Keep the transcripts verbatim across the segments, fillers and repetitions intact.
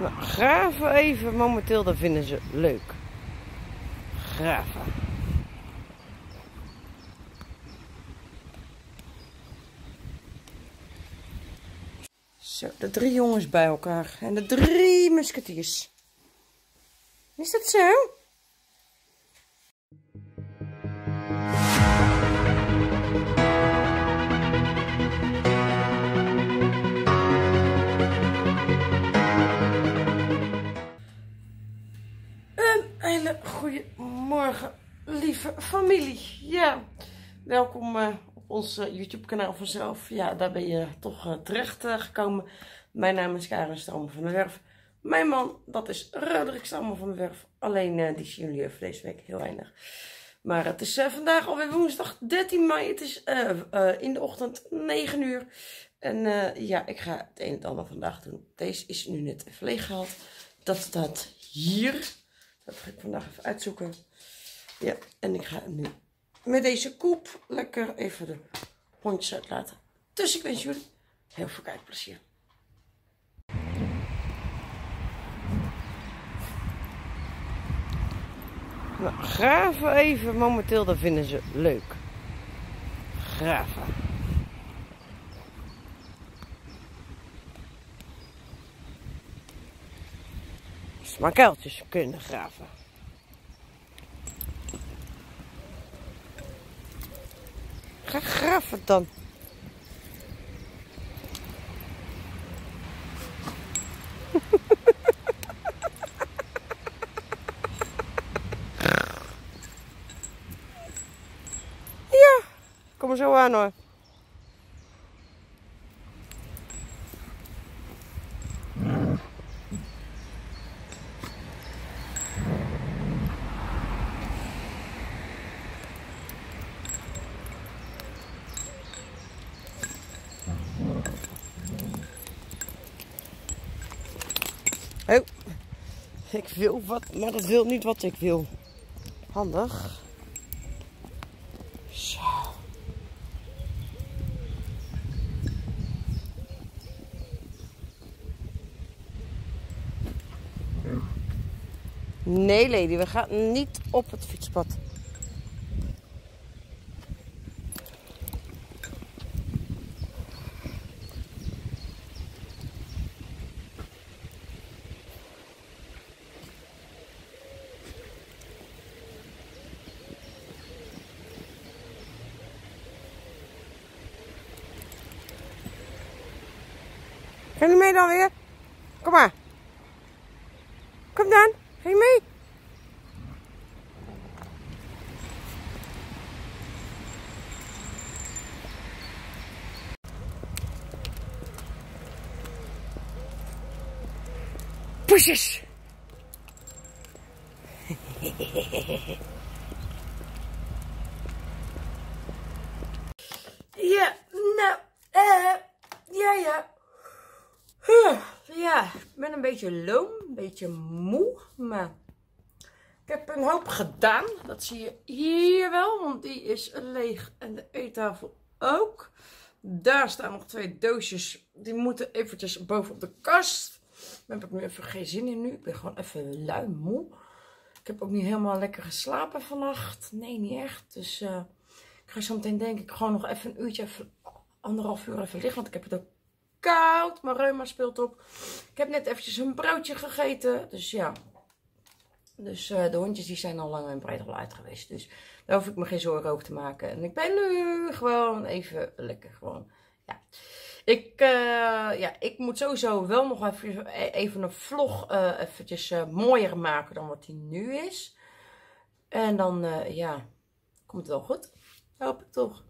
Nou, graven even momenteel, dat vinden ze leuk. Graven. Zo, de drie jongens bij elkaar. En de drie musketiers. Is dat zo? Een hele goede morgen, lieve familie. Ja, welkom uh, op ons uh, YouTube kanaal vanzelf. Ja, daar ben je toch uh, terecht uh, gekomen. Mijn naam is Karen Stammen van der Werf. Mijn man, dat is Roderick Stammen van der Werf. Alleen uh, die zien jullie even deze week heel weinig. Maar het is uh, vandaag alweer woensdag dertien mei. Het is uh, uh, in de ochtend negen uur. En uh, ja, ik ga het een en het ander vandaag doen. Deze is nu net even leeggehaald. Dat staat hier. Dat ga ik vandaag even uitzoeken. Ja, en ik ga nu met deze koep lekker even de hondjes uitlaten. Dus ik wens jullie heel veel kijkplezier. Nou, graven even momenteel, dat vinden ze leuk. Graven. Dus maar kuiltjes kunnen graven. Ga graven dan. Ja, kom er zo aan hoor. Oh, ik wil wat, maar dat wil niet wat ik wil. Handig. Zo. Nee, lady, we gaan niet op het fietspad. Ga je mee dan weer? Kom maar. Kom dan. Ga je mee? Poesjes. Ja, nou, eh, ja, ja. Huh, ja, ik ben een beetje loom, een beetje moe, maar ik heb een hoop gedaan. Dat zie je hier wel, want die is leeg en de eettafel ook. Daar staan nog twee doosjes, die moeten eventjes boven op de kast. Daar heb ik nu even geen zin in nu, ik ben gewoon even lui moe. Ik heb ook niet helemaal lekker geslapen vannacht, nee niet echt. Dus uh, ik ga zo meteen denk ik gewoon nog even een uurtje, even, anderhalf uur even liggen, want ik heb het ook koud. Mijn reuma speelt op. Ik heb net eventjes een broodje gegeten. Dus ja. Dus uh, de hondjes die zijn al lang en breed al uit geweest. Dus daar hoef ik me geen zorgen over te maken. En ik ben nu gewoon even lekker gewoon. Ja. Ik, uh, ja, ik moet sowieso wel nog even, even een vlog uh, eventjes uh, mooier maken dan wat die nu is. En dan uh, ja, komt het wel goed. Hoop ik toch.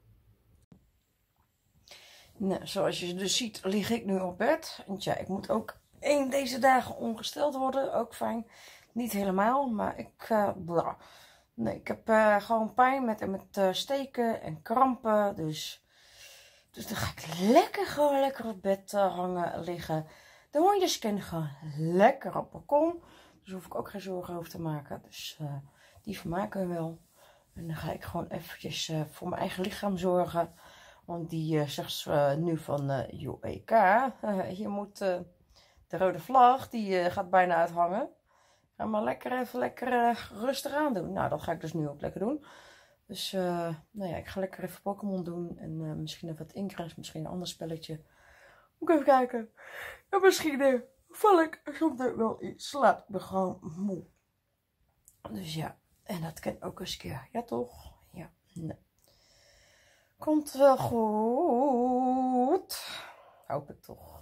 Nou, zoals je dus ziet, lig ik nu op bed. Want ja, ik moet ook één deze dagen ongesteld worden. Ook fijn. Niet helemaal, maar ik... Uh, blah. Nee, ik heb uh, gewoon pijn met, met uh, steken en krampen. Dus, dus dan ga ik lekker gewoon lekker op bed uh, hangen, liggen. De hondjes kunnen gewoon lekker op het balkon. Dus hoef ik ook geen zorgen over te maken. Dus uh, die vermaken we wel. En dan ga ik gewoon eventjes uh, voor mijn eigen lichaam zorgen. Want die uh, zegt uh, nu van, uh, joh, E K, uh, je moet uh, De rode vlag, die uh, gaat bijna uithangen. Ga maar lekker even lekker uh, rustig aan doen. Nou, dat ga ik dus nu ook lekker doen. Dus, uh, nou ja, ik ga lekker even Pokémon doen. En uh, misschien even wat Ingress, misschien een ander spelletje. Moet ik even kijken. En misschien uh, val ik soms wel in slaap. Ik ben gewoon moe. Dus ja, en dat kan ook eens een keer. Ja, toch? Ja, nee. Komt wel goed. Hoop ik toch.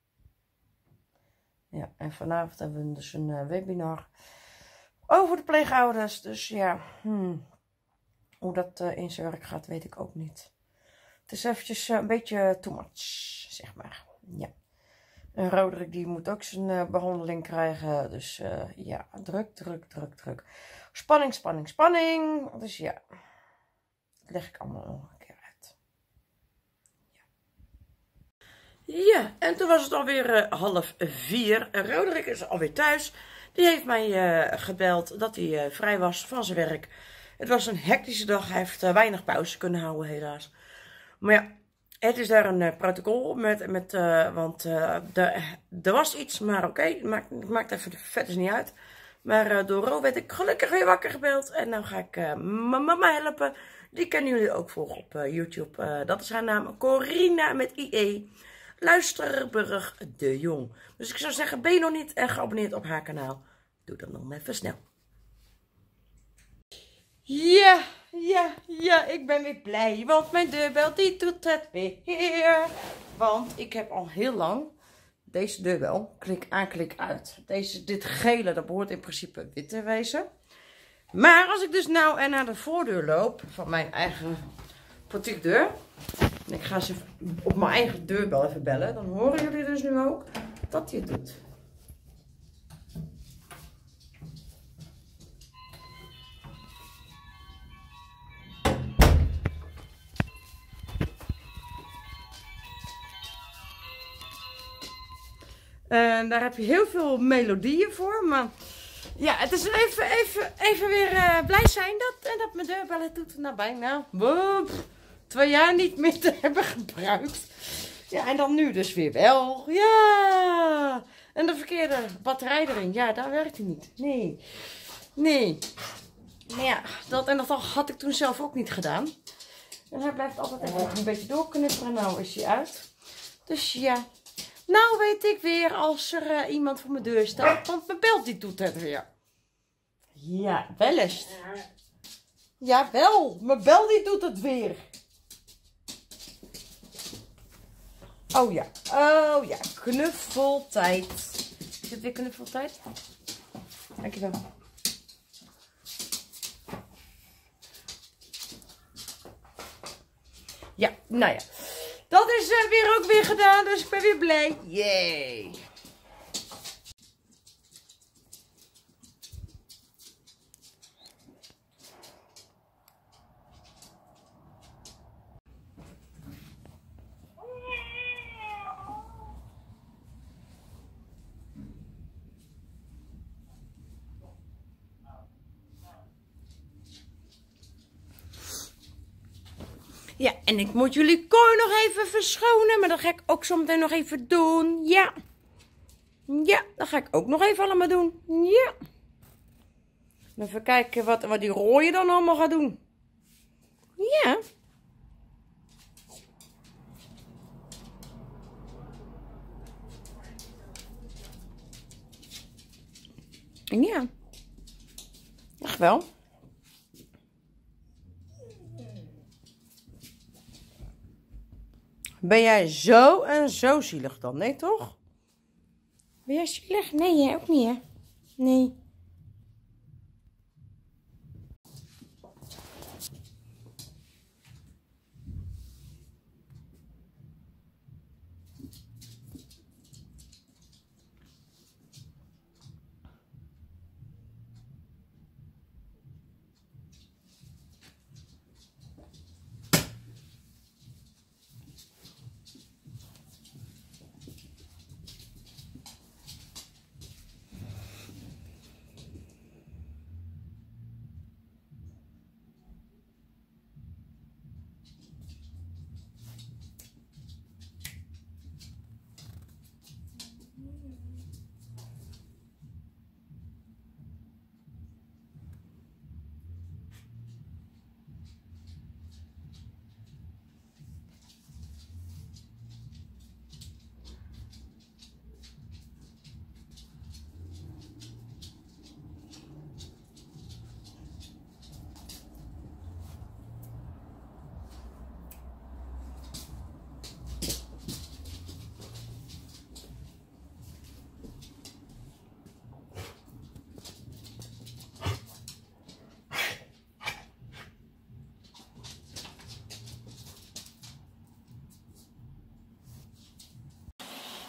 Ja, en vanavond hebben we dus een uh, webinar over de pleegouders. Dus ja, hmm. hoe dat uh, in zijn werk gaat, weet ik ook niet. Het is eventjes uh, een beetje too much, zeg maar. Ja. En Roderick die moet ook zijn uh, behandeling krijgen. Dus uh, ja, druk, druk, druk, druk. Spanning, spanning, spanning. Dus ja, dat leg ik allemaal nog een keer uit. Ja, ja, en toen was het alweer uh, half vier. Roderick is alweer thuis. Die heeft mij uh, gebeld dat hij uh, vrij was van zijn werk. Het was een hectische dag. Hij heeft uh, weinig pauze kunnen houden, helaas. Maar ja, het is daar een uh, protocol met, met uh, want uh, er was iets, maar oké, okay, maakt, maakt even de vet is niet uit. Maar uh, door Ro werd ik gelukkig weer wakker gebeld en nou ga ik uh, mama helpen. Die kennen jullie ook volgen op uh, YouTube. Uh, dat is haar naam, Corina met I E. Luisterburg de Jong. Dus ik zou zeggen, ben je nog niet uh, geabonneerd op haar kanaal? Doe dat nog even snel. Ja, ja, ja, ik ben weer blij, want mijn deurbel die doet het weer. Want ik heb al heel lang deze deurbel, klik aan, klik uit. Deze, dit gele, dat behoort in principe wit te wezen. Maar als ik dus nou en naar de voordeur loop van mijn eigen portiekdeur. En ik ga ze op mijn eigen deurbel even bellen. Dan horen jullie dus nu ook dat hij het doet. En daar heb je heel veel melodieën voor. Maar ja, het is even, even, even weer uh, blij zijn dat, en dat mijn deurbel het doet. Nou, bijna woep, twee jaar niet meer te hebben gebruikt. Ja, en dan nu dus weer wel. Ja. En de verkeerde batterij erin. Ja, daar werkt hij niet. Nee. Nee. Maar ja, dat, en dat had ik toen zelf ook niet gedaan. En hij blijft altijd even een beetje doorknipperen. Nou is hij uit. Dus ja. Nou weet ik weer als er uh, iemand voor mijn deur staat. Want mijn bel die doet het weer. Ja, wel eens. Ja, wel. Mijn bel die doet het weer. Oh ja. Oh ja. Knuffeltijd. Is het weer knuffeltijd? Dankjewel. Ja, nou ja. Dat is uh, weer ook weer gedaan, dus ik ben weer blij. Yay! Ja, en ik moet jullie kooi nog even verschonen, maar dat ga ik ook zo meteen nog even doen. Ja. Ja, dat ga ik ook nog even allemaal doen. Ja. Even kijken wat, wat die rode dan allemaal gaat doen. Ja. Ja. Echt wel. Ben jij zo en zo zielig dan? Nee, toch? Ben jij zielig? Nee, jij ook niet, hè? Nee.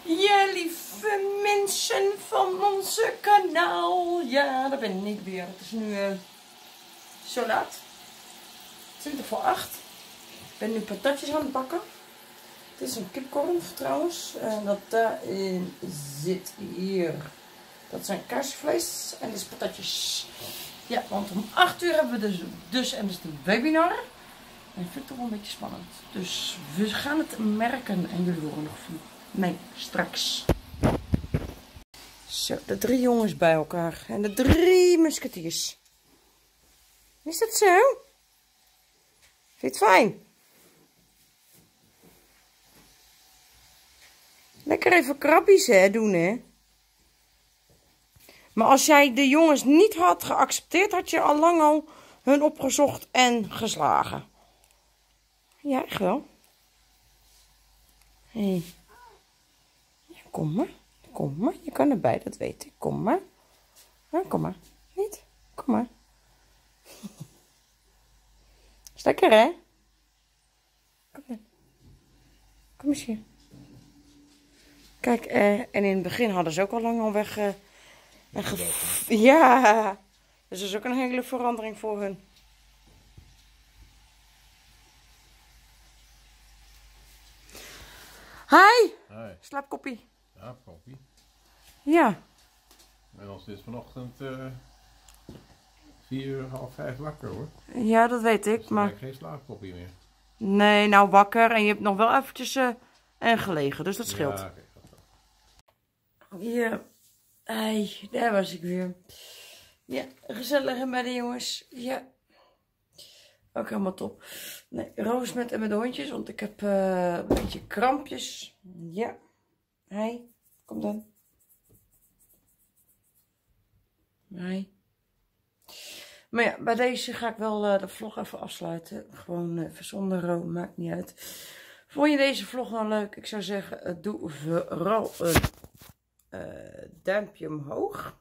Ja, lieve mensen van onze kanaal. Ja, daar ben ik weer. Het is nu uh, zo laat. twintig voor acht. Ik ben nu patatjes aan het bakken. Het is een kipkorn trouwens. En dat daarin zit hier. Dat zijn kaarsvlees en dus patatjes. Ja, want om acht uur hebben we dus, dus en dus de webinar. En ik vind het toch wel een beetje spannend. Dus we gaan het merken en jullie horen nog van mij straks. Zo, de drie jongens bij elkaar. En de drie musketiers. Is dat zo? Vind je het fijn? Lekker even krabbies hè, doen hè. Maar als jij de jongens niet had geaccepteerd, had je al lang al hun opgezocht en geslagen. Ja, echt wel. Hé. Hey. Ja, kom maar. Kom maar. Je kan erbij, dat weet ik. Kom maar. Ja, kom maar. Niet? Kom maar. Is lekker, hè? Kom dan. Kom eens hier. Kijk, eh, en in het begin hadden ze ook al lang al weg... Uh, en ja. Dus dat is ook een hele verandering voor hun. Hi! Hi. Slaapkoppie. Ja, koppie. Ja. En ons is vanochtend uh, vier uur, half vijf wakker hoor. Ja, dat weet ik, dus maar... Ik geen slaapkoppie meer. Nee, nou wakker en je hebt nog wel eventjes uh, en gelegen, dus dat scheelt. Ja, okay, dat wel. Ja. Hey, daar was ik weer. Ja, gezellig bij de jongens. Ja. Ook helemaal top. Nee, Roos met en met de hondjes, want ik heb uh, een beetje krampjes. Ja. Hey, kom dan. Hey. Maar ja, bij deze ga ik wel uh, de vlog even afsluiten. Gewoon uh, even zonder Ro, maakt niet uit. Vond je deze vlog nou leuk? Ik zou zeggen, uh, doe vooral een uh, duimpje omhoog.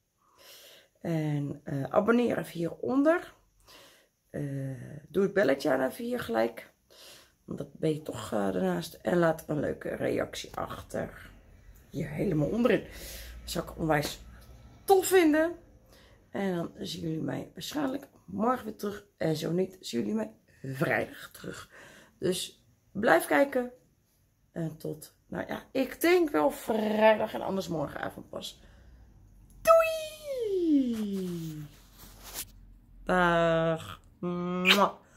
En uh, abonneer even hieronder. Uh, doe het belletje aan even hier gelijk. Want dat ben je toch uh, daarnaast. En laat een leuke reactie achter. Hier helemaal onderin. Dat zou ik onwijs tof vinden. En dan zien jullie mij waarschijnlijk morgen weer terug. En zo niet, zien jullie mij vrijdag terug. Dus blijf kijken. En tot, nou ja, ik denk wel vrijdag en anders morgenavond pas. Doei! Dag! Mwah.